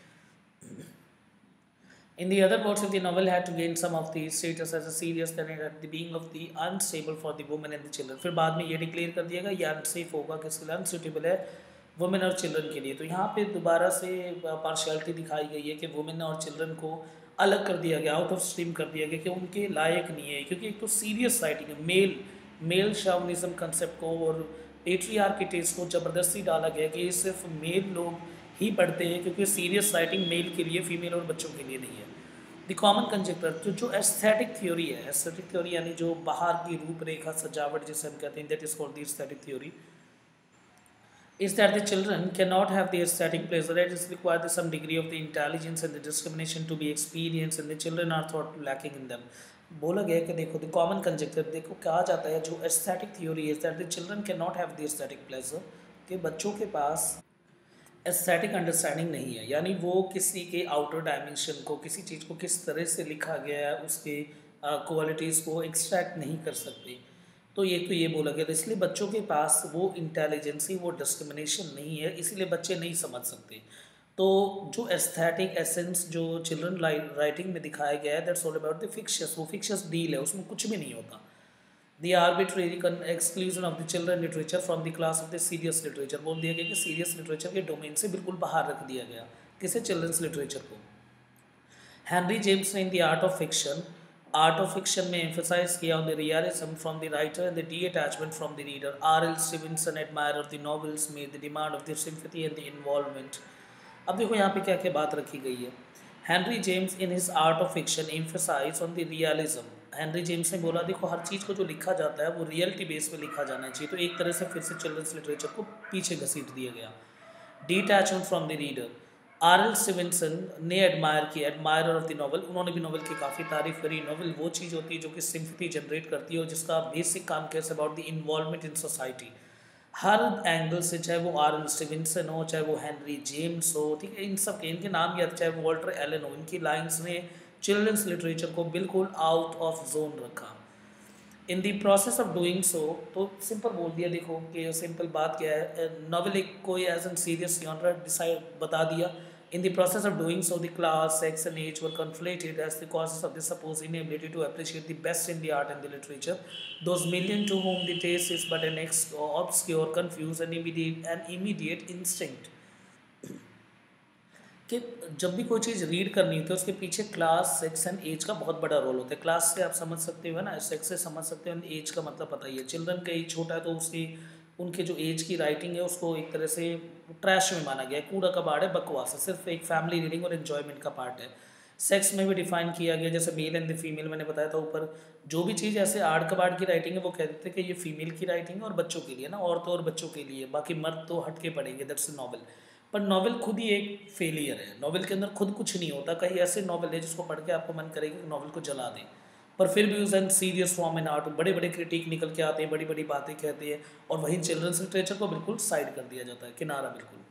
In the other parts of the novel had to gain some of the status as a serious than at the being of the unstable for the women and the children। फिर बाद में ये डिक्लेयर कर दिया गया ये अनसेफ होगा, किसके लिए? अनसूटेबल है वुमेन और चिल्ड्रन के लिए। तो यहाँ पे दोबारा से पार्शियलिटी दिखाई गई है कि वुमेन और चिल्ड्रन को अलग कर दिया गया, आउट ऑफ स्ट्रीम कर दिया गया कि उनके लायक नहीं है, क्योंकि एक तो सीरियस राइटिंग है, मेल शॉविनिज्म कंसेप्ट को और पेट्रियार्की टेस्ट को ज़बरदस्ती डाला गया कि ये सिर्फ मेल लोग ही पढ़ते हैं, क्योंकि सीरियस राइटिंग मेल के लिए, फीमेल और बच्चों के लिए नहीं है। द कॉमन कंजेक्टर, तो जो एस्थेटिक थ्योरी है, एस्थेटिक थ्योरी यानी जो बाहर की रूपरेखा सजावट जिसे हम कहते हैं, that is called the aesthetic theory, is that the children cannot have the aesthetic pleasure, it is required some degree of the intelligence and the discrimination to be experienced, and the children are thought lacking in them। बोला गया कि देखो द कॉमन कंजेक्टर, देखो कहा जाता है जो एस्थेटिक थ्योरी है that the children can not have the aesthetic pleasure, कि बच्चों के पास एस्थेटिक अंडरस्टैंडिंग नहीं है, यानी वो किसी के आउटर डायमेंशन को, किसी चीज़ को किस तरह से लिखा गया है उसके क्वालिटीज़ को एक्सट्रैक्ट नहीं कर सकते। तो ये बोला गया था, इसलिए बच्चों के पास वो इंटेलिजेंसी, वो डिस्क्रिमिनेशन नहीं है, इसीलिए बच्चे नहीं समझ सकते। तो जो एस्थेटिक एसेंस जो चिल्ड्रन राइटिंग में दिखाया गया है that's all about the fictitious, वो फिक्शियस डील है, उसमें कुछ भी नहीं होता। The arbitrary exclusion of the children literature from the class of the serious literature, बोल दिया गया कि सीरियस लिटरेचर के डोमेन से बिल्कुल बाहर रख दिया गया, किसे? चिल्ड्रंस लिटरेचर को। हेनरी जेम्स ने in the art of fiction में एम्फोसाइज किया on the realism from the writer and the detachment from the reader. R L Stevenson admire of the novels में the demand of the sympathy and the involvement. अब देखो यहाँ पे क्या क्या बात रखी गई है। Henry James in his art of fiction emphasize on the realism. Henry James ने बोला देखो हर चीज़ को जो लिखा जाता है वो रियलिटी बेस पे लिखा जाना चाहिए। तो एक तरह से फिर से चिल्ड्रंस लिटरेचर को पीछे घसीट दिया गया। Detachment from the reader. R L Stevenson ने एडमायर किया, एडमायरर ऑफ द नॉवल, उन्होंने भी नॉवल की काफ़ी तारीफ करी। नॉवल वो चीज़ होती है जो कि सिंपैथी जनरेट करती है और जिसका बेसिक काम कैसे about the involvement in society. हर एंगल से, चाहे वो आर एल स्टीवेंसन हो, चाहे वो हेनरी जेम्स हो, ठीक है, इन सब के इनके नाम याद, चाहे वो वॉल्टर एलन हो, इनकी लाइन्स ने चिल्ड्रंस लिटरेचर को बिल्कुल आउट ऑफ जोन रखा। In the process of doing so, तो सिंपल बोल दिया देखो कि सिंपल बात क्या है, नॉवल एक कोई as an serious genre decide बता दिया। In the process of doing so the class, sex and age were conflated as the causes of the supposed inability to appreciate the best in the art and the literature. Those million to whom the taste is but an obscure, confused and immediate instinct. कि जब भी कोई चीज़ रीड करनी होती है उसके पीछे क्लास, सेक्स एंड एज का बहुत बड़ा रोल होता है। क्लास से आप समझ सकते हो ना, सेक्स से समझ सकते हो, एज का मतलब पता ही है। चिल्ड्रन का एज छोटा है तो उसकी उनके जो एज की राइटिंग है उसको एक तरह से ट्रैश में माना गया है, कूड़ा कबाड़ है, बकवास है, सिर्फ एक फैमिली रीडिंग और एन्जॉयमेंट का पार्ट है। सेक्स में भी डिफाइन किया गया, जैसे मेल एंड द फीमेल मैंने बताया था ऊपर। जो भी चीज़ ऐसे आड़ कबाड़ की राइटिंग है वो कहते थे कि ये फीमेल की राइटिंग है और बच्चों के लिए ना, औरतों और बच्चों के लिए, बाकी मर्द तो हट के पड़ेंगे, दैट्स नॉवल। पर नॉवल खुद ही एक फेलियर है। नॉवल के अंदर खुद कुछ नहीं होता। कहीं ऐसे नॉवल है जिसको पढ़ के आपको मन करेगा कि नॉवल को जला दें, पर फिर भी उस an serious form and art बड़े बड़े क्रिटिक निकल के आते हैं, बड़ी बड़ी बातें कहते हैं, और वहीं चिल्ड्रंस लिटरेचर को बिल्कुल साइड कर दिया जाता है, किनारा बिल्कुल।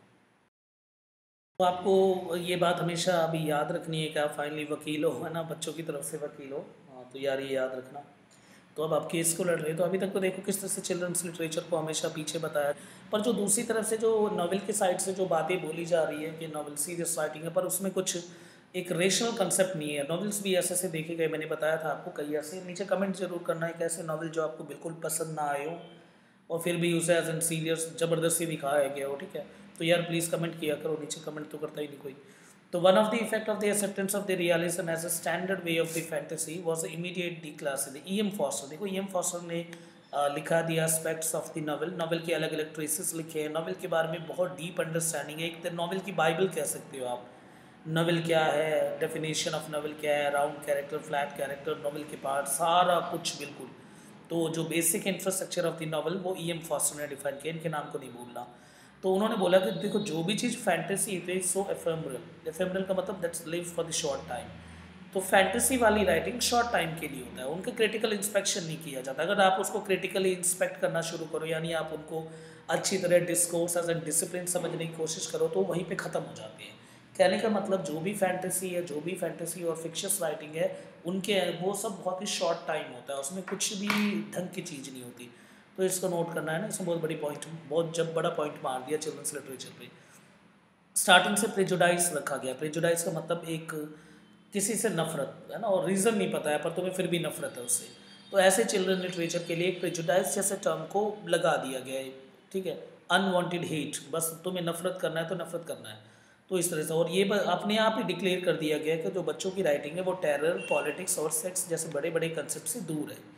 तो आपको ये बात हमेशा अभी याद रखनी है कि आप फाइनली वकील हो, है ना, बच्चों की तरफ से वकील हो। हाँ, तो यार ये याद रखना। तो अब आप केस को लड़ रहे हो, तो अभी तक तो देखो किस तरह से चिल्ड्रंस लिटरेचर को हमेशा पीछे बताया, पर जो दूसरी तरफ से जो नॉवल के साइड से जो बातें बोली जा रही है कि नॉवल सीरियस राइटिंग है, पर उसमें कुछ एक रेशनल कंसेप्ट नहीं है। नॉवेल्स भी ऐसे ऐसे देखे गए, मैंने बताया था आपको कई ऐसे। नीचे कमेंट जरूर करना है कि ऐसे नॉवल जो आपको बिल्कुल पसंद ना आए हो और फिर भी उसे एज एन सीरियस ज़बरदस्ती दिखाया गया हो, ठीक है। तो यार प्लीज़ कमेंट किया करो, नीचे कमेंट तो करता ही नहीं कोई। तो one of the effect of the acceptance of the realism as a standard way of the fantasy was immediate declass. E M. Forster, देखो ई.एम. फॉस्टर ने लिखा दिया aspects of the novel. Novel के अलग अलग ट्रेसेस लिखे हैं, नॉवल के बारे में बहुत डीप अंडरस्टैंडिंग है। एक तो नॉवल की बाइबल कह सकते हो आप। नॉवल क्या है, डेफिनेशन ऑफ नॉवल क्या है, round character, flat character, novel के पार्ट, सारा कुछ बिल्कुल। तो जो basic infrastructure of the novel वो ई.एम. फॉस्टर ने डिफाइन किया, इनके नाम को नहीं भूलना। तो उन्होंने बोला कि देखो जो भी चीज़ फैंटेसी है सो एफेमरल। एफेमरल का मतलब that's live for the short time. तो फैंटेसी वाली राइटिंग शॉर्ट टाइम के लिए होता है, उनका क्रिटिकल इंस्पेक्शन नहीं किया जाता। अगर आप उसको क्रिटिकली इंस्पेक्ट करना शुरू करो, यानी आप उनको अच्छी तरह डिस्कोर्स एज ए डिसिप्लिन समझने की कोशिश करो, तो वहीं पे ख़त्म हो जाते हैं। कहने का मतलब जो भी फैंटेसी है, जो भी फैंटेसी और फिक्शस राइटिंग है, उनके वो सब बहुत ही शॉर्ट टाइम होता है, उसमें कुछ भी ढंग की चीज़ नहीं होती। तो इसको नोट करना है ना, इसमें बहुत बड़ी पॉइंट, बहुत जब बड़ा पॉइंट मार दिया चिल्ड्रंस लिटरेचर पे। स्टार्टिंग से प्रेजुडाइज रखा गया। प्रेजुडाइज का मतलब एक किसी से नफरत है ना, और रीज़न नहीं पता है पर तुम्हें फिर भी नफरत है उससे। तो ऐसे चिल्ड्रन लिटरेचर के लिए एक प्रेजुडाइज जैसे टर्म को लगा दिया गया है, ठीक है। अनवांटेड हेट, बस तुम्हें नफरत करना है तो नफरत करना है। तो इस तरह से, और ये अपने आप ही डिक्लेयर कर दिया गया है कि जो बच्चों की राइटिंग है वो टेरर, पॉलिटिक्स और सेक्स जैसे बड़े बड़े कंसेप्ट से दूर है।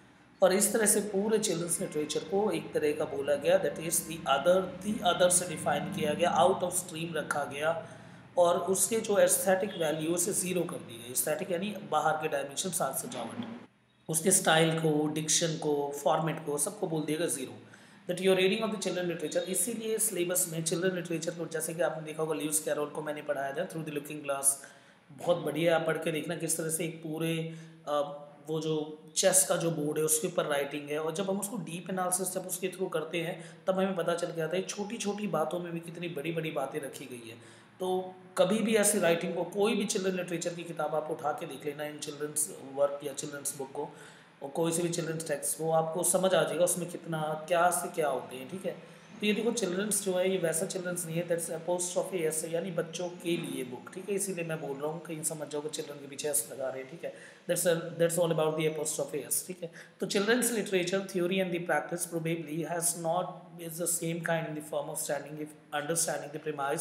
और इस तरह से पूरे चिल्ड्रंस लिटरेचर को एक तरह का बोला गया, दैट इज़ दी अदर से डिफाइन किया गया, आउट ऑफ स्ट्रीम रखा गया, और उसके जो एस्थेटिक वैल्यू से ज़ीरो कर दी गई। एस्थेटिक यानी बाहर के डायमेंशन, साज सजावट, उसके स्टाइल को, डिक्शन को, फॉर्मेट को, सबको बोल दिएगा zero. That your reading of the children literature. इसीलिए सिलेबस में चिल्ड्रन लिटरेचर को, जैसे कि आपने देखा होगा ल्यूइस कैरोल को मैंने पढ़ाया था थ्रू द लुकिंग ग्लास, बहुत बढ़िया। आप पढ़ के देखना किस तरह से एक पूरे वो जो चेस का जो बोर्ड है उसके ऊपर राइटिंग है, और जब हम उसको डीप एनालिसिस जब उसके थ्रू करते हैं तब हमें पता चल के आता है छोटी छोटी बातों में भी कितनी बड़ी बड़ी बातें रखी गई है। तो कभी भी ऐसी राइटिंग को, कोई भी चिल्ड्रन लिटरेचर की किताब आप उठा के देख लेना, इन चिल्ड्रंस वर्क या चिल्ड्रंस बुक को, और कोई से भी चिल्ड्रंस टेक्स्ट, वो आपको समझ आ जाएगा उसमें कितना क्या से क्या होते हैं, ठीक है। तो ये देखो चिल्ड्रंस जो है ये वैसा चिल्ड्रंस नहीं है, दैट्स अपोस्ट्रोफी एस, यानी बच्चों के लिए बुक, ठीक है। इसीलिए मैं बोल रहा हूँ, कहीं समझ जाओगे चिल्ड्रन के पीछे एस लगा रहे हैं, ठीक है। That's all about the apostrophe s, ठीक है। तो children's literature theory and the practice probably has not is the same kind in the form of understanding the premise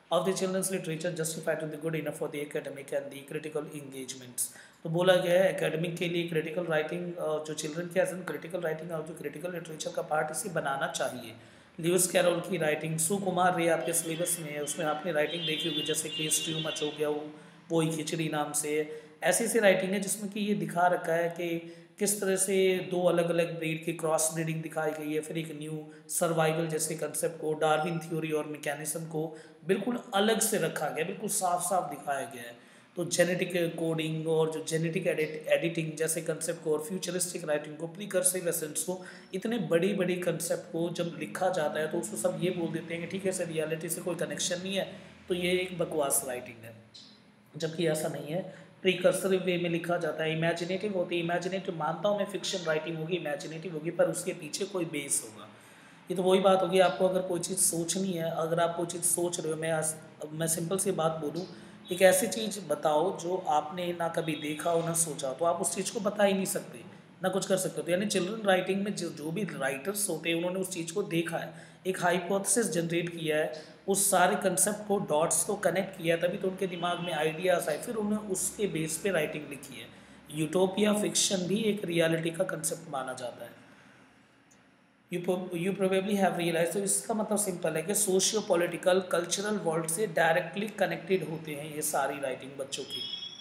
of the children's literature justified to the good enough for the academic and the critical engagements. तो बोला गया है एकेडमिक के लिए क्रिटिकल राइटिंग जो चिल्ड्रन के एज एन क्रिटिकल राइटिंग और जो क्रिटिकल लिटरेचर का पार्ट इसे बनाना चाहिए। ल्यूइस कैरोल की राइटिंग, सुकुमार रे आपके सिलेबस में है, उसमें आपने राइटिंग देखी होगी, जैसे कि स्ट्यू मच हो गया, वो ही खिचड़ी नाम से है। ऐसी ऐसी राइटिंग है जिसमें कि ये दिखा रखा है कि किस तरह से दो अलग अलग ब्रीड की क्रॉस ब्रीडिंग दिखाई गई है, फिर एक न्यू सर्वाइवल जैसे कंसेप्ट को, डार्विन थ्योरी और मैकेनिज्म को बिल्कुल अलग से रखा गया, बिल्कुल साफ साफ दिखाया गया है। तो जेनेटिक कोडिंग और जो जेनेटिक एडिटिंग जैसे कंसेप्ट को और फ्यूचरिस्टिक राइटिंग को, प्रीकर्सिव एसेंस को, इतने बड़ी बड़ी कंसेप्ट को जब लिखा जाता है तो उसको सब ये बोल देते हैं कि ठीक है सर रियलिटी से कोई कनेक्शन नहीं है, तो ये एक बकवास राइटिंग है। जबकि ऐसा नहीं है, प्रीकर्सरिव वे में लिखा जाता है, इमेजिनेटिव होती है। इमेजिनेटिव मानता हूँ मैं, फिक्शन राइटिंग होगी, इमेजिनेटिव होगी, पर उसके पीछे कोई बेस होगा। ये तो वही बात होगी, आपको अगर कोई चीज़ सोचनी है, अगर आप कोई चीज़ सोच रहे हो, मैं सिंपल सी बात बोलूँ, एक ऐसी चीज़ बताओ जो आपने ना कभी देखा हो ना सोचा हो, तो आप उस चीज़ को बता ही नहीं सकते, ना कुछ कर सकते हो। तो यानी चिल्ड्रन राइटिंग में जो भी राइटर्स होते हैं उन्होंने उस चीज़ को देखा है, एक हाइपोथेसिस जनरेट किया है, उस सारे कंसेप्ट को, डॉट्स को कनेक्ट किया, तभी तो उनके दिमाग में आइडियाज़ आए, फिर उन्होंने उसके बेस पे राइटिंग लिखी है। यूटोपिया फिक्शन भी एक रियलिटी का कंसेप्ट माना जाता है। You probably have realize. तो इसका मतलब सिंपल है कि सोशियो पॉलिटिकल कल्चरल वर्ल्ड से डायरेक्टली कनेक्टेड होते हैं ये सारी राइटिंग बच्चों की।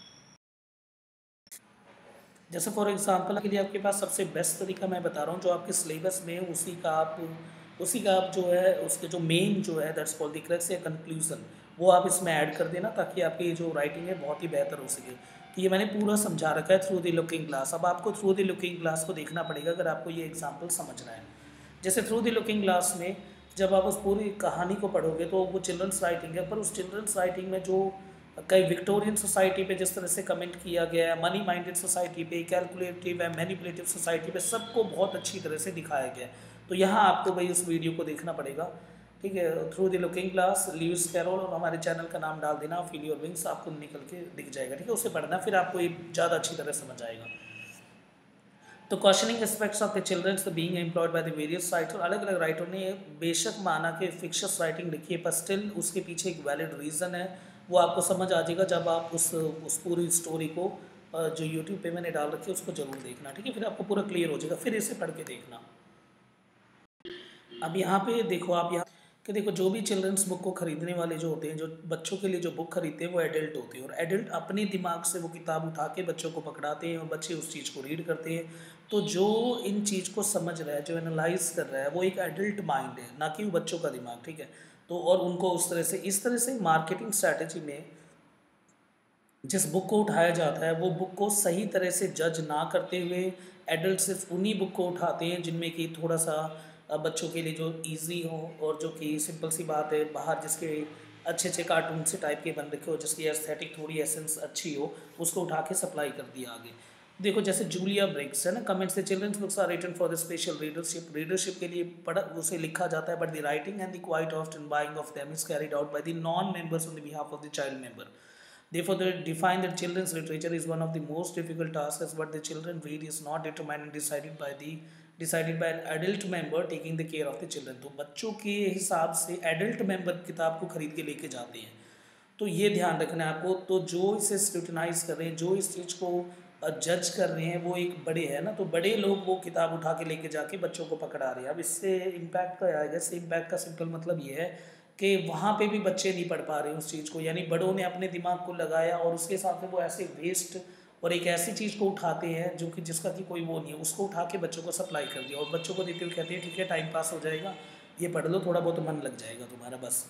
जैसे फॉर एग्जांपल के लिए आपके पास सबसे बेस्ट तरीका मैं बता रहा हूँ, जो आपके सिलेबस में है, उसी का आप जो है उसके जो मेन जो है दैट्स कॉल्ड द क्रक्स या कंक्लूजन, वो आप इसमें ऐड कर देना, ताकि आपकी जो राइटिंग है बहुत ही बेहतर हो सके। तो ये मैंने पूरा समझा रखा है थ्रू द लुकिंग ग्लास। अब आपको थ्रू द लुकिंग ग्लास को देखना पड़ेगा अगर आपको ये एग्जाम्पल समझना है। जैसे थ्रू द लुकिंग ग्लास में जब आप उस पूरी कहानी को पढ़ोगे तो वो चिल्ड्रंस राइटिंग है, पर उस चिल्ड्रंस राइटिंग में जो कई विक्टोरियन सोसाइटी पे जिस तरह से कमेंट किया गया है, मनी माइंडेड सोसाइटी पे, कैलकुलेटिव एंड मैनिपुलेटिव सोसाइटी पे, सबको बहुत अच्छी तरह से दिखाया गया है। तो यहाँ आपको भाई उस वीडियो को देखना पड़ेगा, ठीक है। Through the looking glass, Lewis Carroll, और हमारे चैनल का नाम डाल देना, फील योर विंग्स, आपको निकल के दिख जाएगा, ठीक है। उसे पढ़ना, फिर आपको ये ज़्यादा अच्छी तरह समझ आएगा। तो questioning aspects of the children's being employed by the various writer, अलग अलग राइटर ने बेशक माना कि फिक्शस राइटिंग लिखी है, पर स्टिल उसके पीछे एक वैलिड रीज़न है, वो आपको समझ आ जाएगा जब आप उस पूरी स्टोरी को जो यूट्यूब पे मैंने डाल रखी है उसको जरूर देखना, ठीक है। फिर आपको पूरा क्लियर हो जाएगा, फिर इसे पढ़ के देखना। अब यहाँ पे देखो, आप यहाँ कि देखो जो भी चिल्ड्रंस बुक को खरीदने वाले जो होते हैं, जो बच्चों के लिए जो बुक खरीदते हैं वो एडल्ट होते हैं, और एडल्ट अपने दिमाग से वो किताब उठा के बच्चों को पकड़ाते हैं और बच्चे उस चीज़ को रीड करते हैं। तो जो इन चीज़ को समझ रहा है, जो एनालाइज कर रहा है, वो एक एडल्ट माइंड है, ना कि बच्चों का दिमाग, ठीक है। तो और उनको उस तरह से, इस तरह से मार्केटिंग स्ट्रैटेजी में जिस बुक को उठाया जाता है वो बुक को सही तरह से जज ना करते हुए एडल्ट सिर्फ उन्हीं बुक को उठाते हैं जिनमें कि थोड़ा सा बच्चों के लिए जो इजी हो, और जो कि सिंपल सी बात है, बाहर जिसके अच्छे अच्छे कार्टून से टाइप के बन रखे हो, जिसकी एस्थेटिक थोड़ी एसेंस अच्छी हो, उसको उठा के सप्लाई कर दिया आगे। देखो जैसे जूलिया ब्रिग्स है ना, comments the children's books are written for the special readership के लिए पढ़ उसे लिखा जाता है, but the writing and the quite often buying of them is carried out by the non members on the behalf of the child member. Therefore, they define that children's literature is one of the most difficult tasks, as what the children read is not determined and decided by an adult member taking the care of the children. तो बच्चों के हिसाब से एडल्ट मेंबर किताब को खरीद के लेके जाते हैं, तो ये ध्यान रखना है आपको। तो जो इसे स्क्रूटनाइज कर रहे हैं, जो इस चीज़ को जज कर रहे हैं, वो एक बड़े हैं ना, तो बड़े लोग वो किताब उठा के लेके जाके बच्चों को पकड़ा रहे हैं। अब इससे इम्पैक्ट क्या आएगा? इससे इम्पैक्ट का सिंपल मतलब ये है कि वहाँ पे भी बच्चे नहीं पढ़ पा रहे उस चीज़ को, यानी बड़ों ने अपने दिमाग को लगाया और उसके साथ में वो ऐसे वेस्ट और एक ऐसी चीज़ को उठाते हैं जो कि जिसका कि कोई वो नहीं है, उसको उठा के बच्चों को सप्लाई कर दिया, और बच्चों को देते हुए कहते हैं ठीक है टाइम पास हो जाएगा, ये पढ़ लो, थोड़ा बहुत मन लग जाएगा तुम्हारा बस।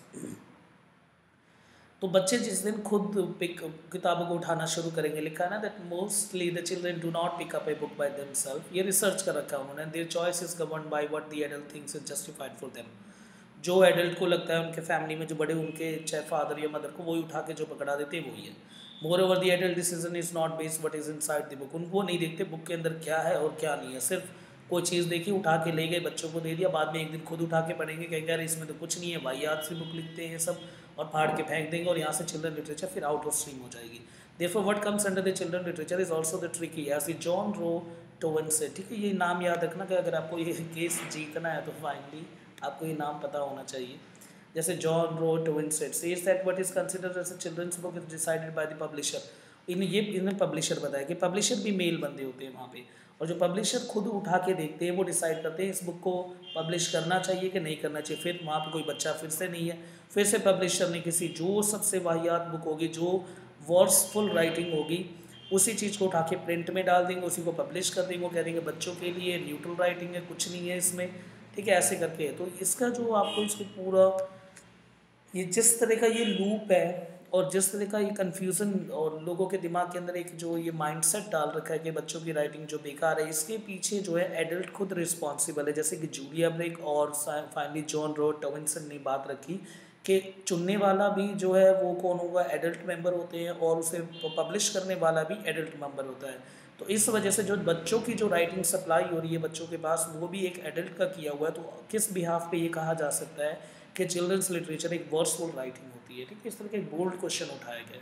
तो बच्चे जिस दिन खुद किताबों को उठाना शुरू करेंगे, लिखा है ना that mostly the children do not pick up a book by themselves, ये रिसर्च कर रखा है उन्होंने। Their choice is governed by what the adult thinks is justified for them. जो एडल्ट को लगता है, उनके फैमिली में जो बड़े उनके चाहे फादर या मदर को, वही उठा के जो पकड़ा देते हैं वही है। Moreover the adult decision is not based what is inside the book, उनको नहीं देखते बुक के अंदर क्या है और क्या नहीं है, सिर्फ कोई चीज़ देखी उठा के ले गए, बच्चों को दे दिया, बाद में एक दिन खुद उठा के पढ़ेंगे, कहेंगे यार इसमें तो कुछ नहीं है, वाहियात से बुक लिखते हैं सब, और फाड़ के फेंक देंगे, और यहाँ से चिल्ड्रन लिटरेचर फिर आउट ऑफ स्ट्रीम हो जाएगी। Therefore what comes under the children literature is also the tricky, as the John Rowe टोवन से, ठीक है। ये नाम याद रखना कि अगर आपको ये केस जीतना है तो फाइनली आपको ये नाम पता होना चाहिए। जैसे John Rowe Vincent says that what is considered as a children's book is decided by the publisher. इन्हें पब्लिशर बताया कि पब्लिशर भी मेल बंदे होते हैं वहाँ पे, और जो पब्लिशर खुद उठा के देखते हैं वो डिसाइड करते हैं इस बुक को पब्लिश करना चाहिए कि नहीं करना चाहिए। फिर वहाँ पे कोई बच्चा फिर से नहीं है, फिर से पब्लिशर ने किसी जो सबसे वाहियात बुक होगी, जो वर्ड्सफुल राइटिंग होगी, उसी चीज़ को उठा के प्रिंट में डाल देंगे, उसी को पब्लिश कर देंगे, वो कह देंगे बच्चों के लिए न्यूट्रल राइटिंग है, कुछ नहीं है इसमें, ठीक है, ऐसे करके है। तो इसका जो आपको इसको पूरा ये जिस तरह का ये लूप है और जिस तरह का ये कन्फ्यूज़न और लोगों के दिमाग के अंदर एक जो ये माइंडसेट डाल रखा है कि बच्चों की राइटिंग जो बेकार है, इसके पीछे जो है एडल्ट खुद रिस्पॉन्सिबल है। जैसे कि जूलिया ब्रेक और फाइनली जॉन रो टॉविंसन ने बात रखी कि चुनने वाला भी जो है वो कौन होगा, एडल्ट मेंबर होते हैं, और उसे पब्लिश करने वाला भी एडल्ट मेंबर होता है। तो इस वजह से जो बच्चों की जो राइटिंग सप्लाई हो रही है बच्चों के पास, वो भी एक एडल्ट का किया हुआ है। तो किस बिहाफ पे ये कहा जा सकता है कि चिल्ड्रंस लिटरेचर एक वर्ड्सफुल राइटिंग होती है, ठीक है। इस तरह का एक बोल्ड क्वेश्चन उठाया गया।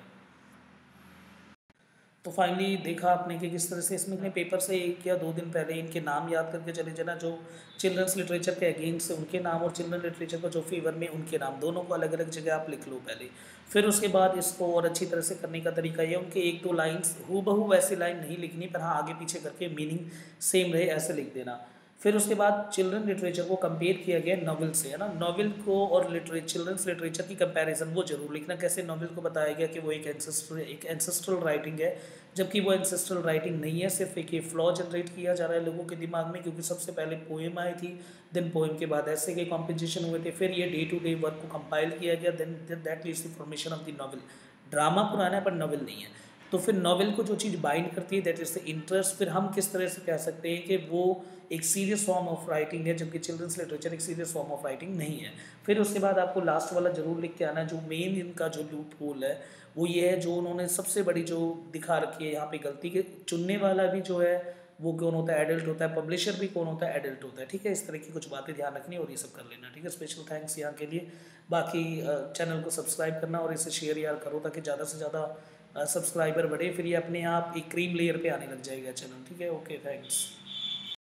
तो फाइनली देखा आपने कि किस तरह से इसमें अपने पेपर से 1 या 2 दिन पहले इनके नाम याद करके चले जाना, जो चिल्ड्रंस लिटरेचर के अगेंस्ट से उनके नाम और चिल्ड्रन लिटरेचर को जो फेवर में उनके नाम, दोनों को अलग अलग जगह आप लिख लो पहले। फिर उसके बाद इसको और अच्छी तरह से करने का तरीका ये, उनके 1-2 लाइन्स हूबहू वैसी लाइन नहीं लिखनी, पर हाँ आगे पीछे करके मीनिंग सेम रहे ऐसे लिख देना। फिर उसके बाद चिल्ड्रन लिटरेचर को कंपेयर किया गया नॉवेल से, है ना। नॉवेल को और चिल्ड्रंस लिटरेचर की कंपैरिजन वो जरूर लिखना। कैसे नॉवेल को बताया गया कि वो एक एंसेस्ट्रल राइटिंग है, जबकि वो एंसेस्ट्रल राइटिंग नहीं है, सिर्फ एक ये फ्लॉ जनरेट किया जा रहा है लोगों के दिमाग में, क्योंकि सबसे पहले पोएम आई थी, देन पोएम के बाद ऐसे के कॉम्पिटिशन हुए थे, फिर ये डे टू डे वर्क को कंपाइल किया गया, then that leads the formation of the novel. Drama पुराना है पर नॉवेल नहीं है। तो फिर नॉवेल को जो चीज़ बाइंड करती है दैट इज़ द इंटरेस्ट। फिर हम किस तरह से कह सकते हैं कि वो एक सीरियस फॉर्म ऑफ राइटिंग है, जबकि चिल्ड्रंस लिटरेचर एक सीरियस फॉर्म ऑफ राइटिंग नहीं है। फिर उसके बाद आपको लास्ट वाला जरूर लिख के आना, जो मेन इनका जो लूप होल है वो ये है, जो उन्होंने सबसे बड़ी जो दिखा रखी है यहाँ पे गलती, के चुनने वाला भी जो है वो कौन होता है, एडल्ट होता है, पब्लिशर भी कौन होता है, एडल्ट होता है, ठीक है। इस तरह की कुछ बातें ध्यान रखनी और ये सब कर लेना, ठीक है। स्पेशल थैंक्स यहाँ के लिए। बाकी चैनल को सब्सक्राइब करना और इसे शेयर यार करो, ताकि ज़्यादा से ज़्यादा सब्सक्राइबर बढ़े, फिर ये अपने आप एक क्रीम लेयर पे आने लग जाएगा चैनल, ठीक है। Okay, thanks.